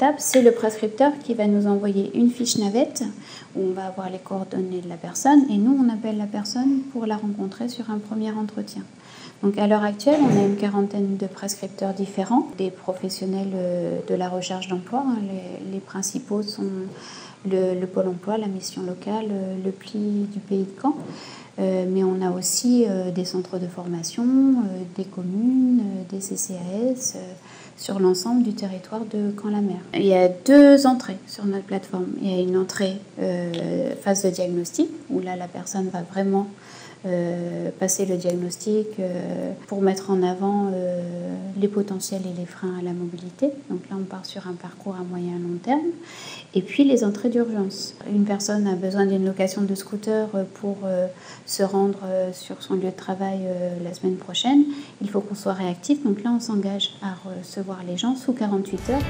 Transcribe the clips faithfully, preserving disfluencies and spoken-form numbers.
étape, c'est le prescripteur qui va nous envoyer une fiche navette où on va avoir les coordonnées de la personne et nous, on appelle la personne pour la rencontrer sur un premier entretien. Donc à l'heure actuelle, on a une quarantaine de prescripteurs différents, des professionnels de la recherche d'emploi. Les, les principaux sont le, le Pôle emploi, la mission locale, le pli du pays de Caen. Euh, mais on a aussi euh, des centres de formation, euh, des communes, euh, des C C A S, euh, sur l'ensemble du territoire de Caen-la-Mer. Il y a deux entrées sur notre plateforme. Il y a une entrée euh, phase de diagnostic, où là la personne va vraiment euh, passer le diagnostic euh, pour mettre en avant euh, les potentiels et les freins à la mobilité. Donc là on part sur un parcours à moyen et long terme. Et puis les entrées d'urgence. Une personne a besoin d'une location de scooter pour euh, se rendre euh, sur son lieu de travail euh, la semaine prochaine. Il faut qu'on soit réactif. Donc là, on s'engage à recevoir les gens sous quarante-huit heures.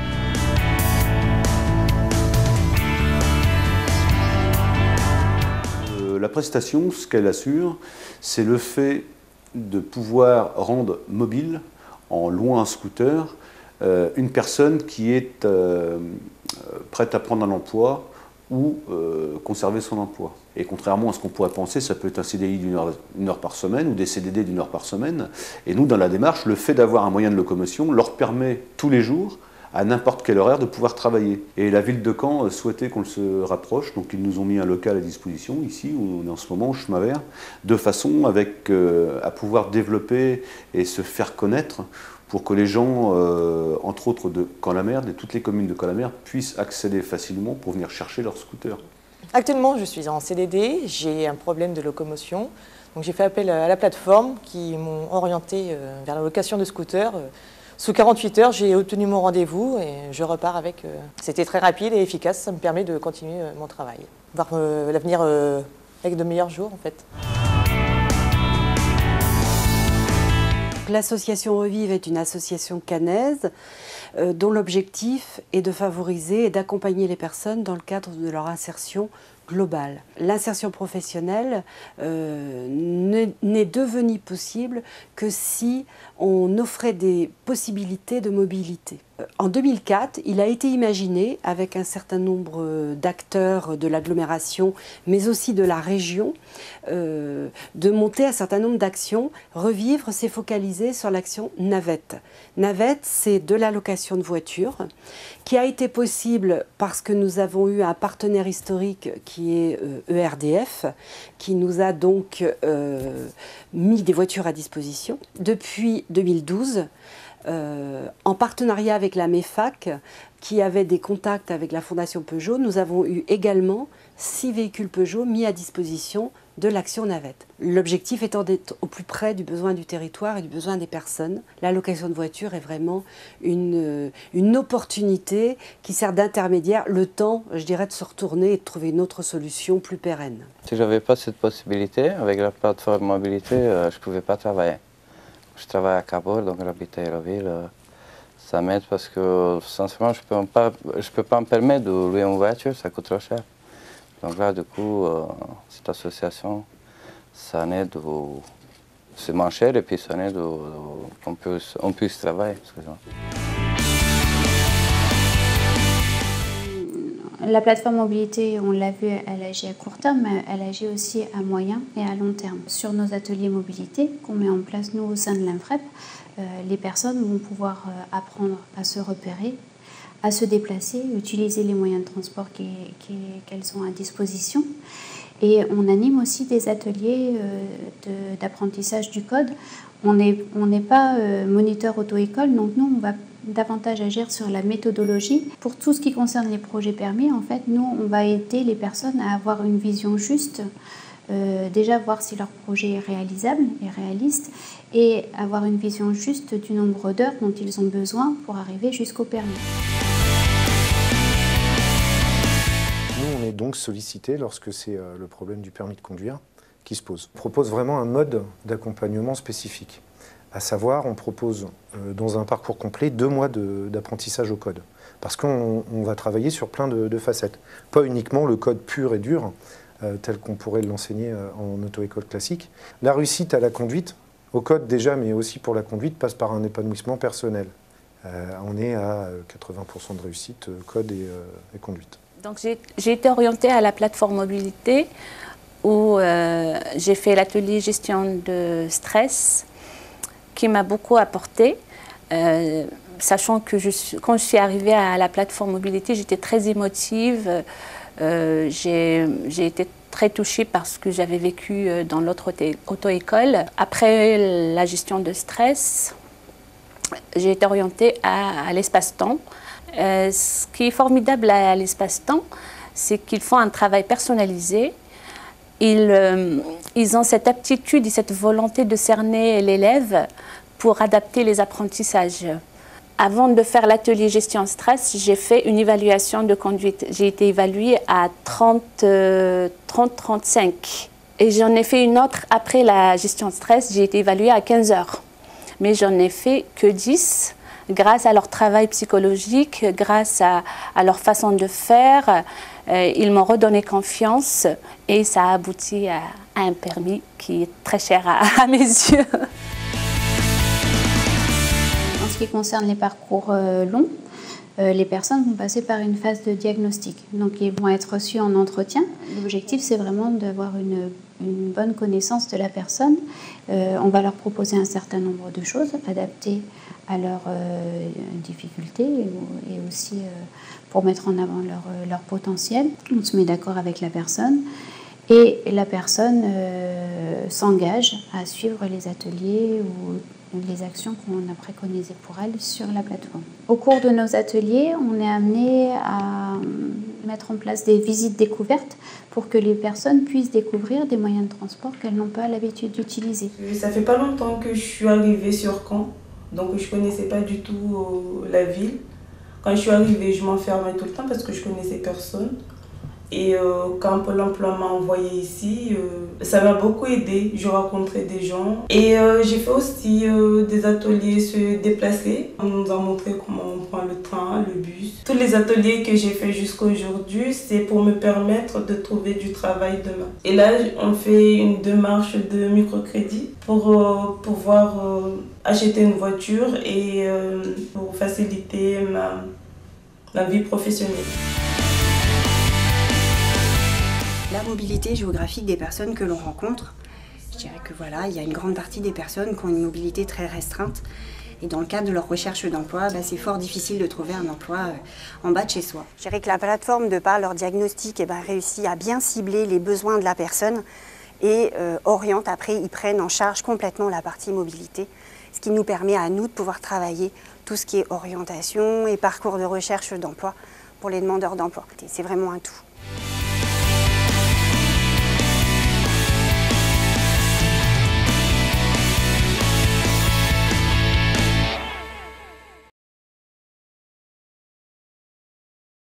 Euh, la prestation, ce qu'elle assure, c'est le fait de pouvoir rendre mobile, en louant un scooter, euh, une personne qui est euh, prête à prendre un emploi ou euh, conserver son emploi. Et contrairement à ce qu'on pourrait penser, ça peut être un C D I d'une heure, une heure par semaine ou des C D D d'une heure par semaine. Et nous, dans la démarche, le fait d'avoir un moyen de locomotion leur permet tous les jours, à n'importe quel horaire, de pouvoir travailler. Et la ville de Caen souhaitait qu'on se rapproche, donc ils nous ont mis un local à disposition, ici, où on est en ce moment, au chemin vert, de façon avec, euh, à pouvoir développer et se faire connaître pour que les gens, euh, entre autres de Caen-la-Mer, de toutes les communes de Caen-la-Mer, puissent accéder facilement pour venir chercher leur scooter. Actuellement, je suis en C D D, j'ai un problème de locomotion. Donc j'ai fait appel à la plateforme qui m'ont orienté vers la location de scooter. Sous quarante-huit heures, j'ai obtenu mon rendez-vous et je repars avec. C'était très rapide et efficace, ça me permet de continuer mon travail. Voir l'avenir avec de meilleurs jours en fait. L'association Revive est une association caennaise euh, dont l'objectif est de favoriser et d'accompagner les personnes dans le cadre de leur insertion globale. L'insertion professionnelle euh, n'est devenue possible que si on offrait des possibilités de mobilité. En deux mille quatre, il a été imaginé, avec un certain nombre d'acteurs de l'agglomération, mais aussi de la région, euh, de monter un certain nombre d'actions. Revivre s'est focalisé sur l'action navette. Navette, c'est de la location de voitures, qui a été possible parce que nous avons eu un partenaire historique qui est euh, E R D F, qui nous a donc euh, mis des voitures à disposition. Depuis deux mille douze, Euh, en partenariat avec la MEFAC, qui avait des contacts avec la Fondation Peugeot, nous avons eu également six véhicules Peugeot mis à disposition de l'action navette. L'objectif étant d'être au plus près du besoin du territoire et du besoin des personnes. La location de voiture est vraiment une, une opportunité qui sert d'intermédiaire le temps, je dirais, de se retourner et de trouver une autre solution plus pérenne. Si je n'avais pas cette possibilité, avec la plateforme mobilité, euh, je ne pouvais pas travailler. Je travaille à Cabourg, donc j'habite à Hérouville. Ça m'aide parce que, sincèrement, je ne peux, pas, je peux pas me permettre de louer une voiture, ça coûte trop cher. Donc là, du coup, euh, cette association, ça aide, c'est moins cher et puis ça aide qu'on puisse, on puisse travailler. La plateforme mobilité, on l'a vu, elle agit à court terme, mais elle agit aussi à moyen et à long terme. Sur nos ateliers mobilité qu'on met en place, nous, au sein de l'INFREP, euh, les personnes vont pouvoir euh, apprendre à se repérer, à se déplacer, utiliser les moyens de transport qu'elles ont à disposition. Et on anime aussi des ateliers euh, d'apprentissage du code. On n'est on n'est pas euh, moniteur auto-école, donc nous, on va davantage agir sur la méthodologie. Pour tout ce qui concerne les projets permis, en fait, nous, on va aider les personnes à avoir une vision juste, euh, déjà voir si leur projet est réalisable et réaliste, et avoir une vision juste du nombre d'heures dont ils ont besoin pour arriver jusqu'au permis. Nous, on est donc sollicité lorsque c'est euh, le problème du permis de conduire qui se pose. On propose vraiment un mode d'accompagnement spécifique. À savoir, on propose euh, dans un parcours complet deux mois d'apprentissage au code. Parce qu'on on va travailler sur plein de, de facettes. Pas uniquement le code pur et dur, euh, tel qu'on pourrait l'enseigner euh, en auto-école classique. La réussite à la conduite, au code déjà, mais aussi pour la conduite, passe par un épanouissement personnel. Euh, on est à quatre-vingts pour cent de réussite, code et, euh, et conduite. Donc j'ai été orientée à la plateforme mobilité où euh, j'ai fait l'atelier gestion de stress qui m'a beaucoup apporté. Euh, sachant que je suis, quand je suis arrivée à la plateforme mobilité, j'étais très émotive. Euh, j'ai été très touchée par ce que j'avais vécu dans l'autre auto-école. Après la gestion de stress, j'ai été orientée à, à l'espace-temps. Euh, ce qui est formidable à, à l'espace-temps, c'est qu'ils font un travail personnalisé. Ils, euh, ils ont cette aptitude et cette volonté de cerner l'élève pour adapter les apprentissages. Avant de faire l'atelier gestion stress, j'ai fait une évaluation de conduite. J'ai été évaluée à trente trente-trente-cinq. Et j'en ai fait une autre après la gestion stress, j'ai été évaluée à quinze heures. Mais j'en ai fait que dix, grâce à leur travail psychologique, grâce à, à leur façon de faire. Euh, ils m'ont redonné confiance et ça a abouti à, à un permis qui est très cher à, à mes yeux. En ce qui concerne les parcours euh, longs, euh, les personnes vont passer par une phase de diagnostic. Donc ils vont être reçus en entretien. L'objectif, c'est vraiment d'avoir une, une bonne connaissance de la personne. Euh, on va leur proposer un certain nombre de choses adaptées à leurs euh, difficultés et, et aussi euh, pour mettre en avant leur, leur potentiel. On se met d'accord avec la personne et la personne euh, s'engage à suivre les ateliers ou les actions qu'on a préconisées pour elle sur la plateforme. Au cours de nos ateliers, on est amené à mettre en place des visites découvertes pour que les personnes puissent découvrir des moyens de transport qu'elles n'ont pas l'habitude d'utiliser. Ça fait pas longtemps que je suis arrivée sur Caen, donc je connaissais pas du tout la ville. Quand je suis arrivée, je m'enfermais tout le temps parce que je connaissais personne. Et euh, quand Pôle emploi m'a envoyé ici, euh, ça m'a beaucoup aidé. Je rencontrais des gens. Et euh, j'ai fait aussi euh, des ateliers se déplacer. On nous a montré comment on prend le train, le bus. Tous les ateliers que j'ai fait jusqu'à aujourd'hui, c'est pour me permettre de trouver du travail demain. Et là, on fait une démarche de microcrédit pour euh, pouvoir euh, acheter une voiture et euh, pour faciliter ma, ma vie professionnelle. La mobilité géographique des personnes que l'on rencontre, je dirais que voilà, il y a une grande partie des personnes qui ont une mobilité très restreinte. Et dans le cadre de leur recherche d'emploi, bah, c'est fort difficile de trouver un emploi euh, en bas de chez soi. Je dirais que la plateforme, de par leur diagnostic, eh ben, réussit à bien cibler les besoins de la personne et euh, oriente après, ils prennent en charge complètement la partie mobilité, ce qui nous permet à nous de pouvoir travailler tout ce qui est orientation et parcours de recherche d'emploi pour les demandeurs d'emploi. C'est vraiment un tout.